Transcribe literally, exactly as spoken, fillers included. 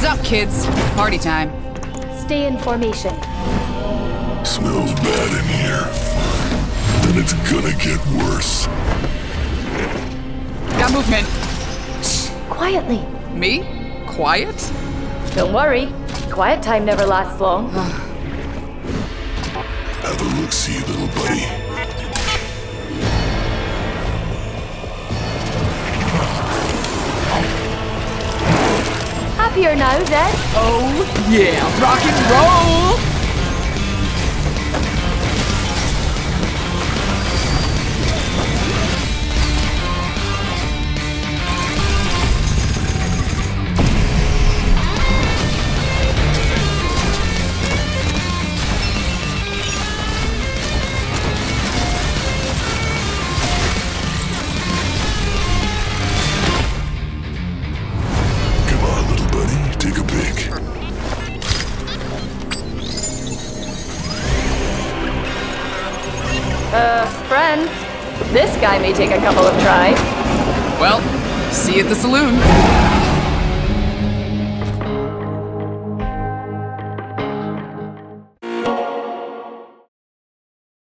Hands up, kids. Party time. Stay in formation. Smells bad in here. And it's gonna get worse. Got movement. Quietly. Me? Quiet? Don't worry. Quiet time never lasts long. Have a look-see, little buddy. Happier now, Zed? Oh, yeah. Rock and roll! Uh, friends. This guy may take a couple of tries. Well, see you at the saloon.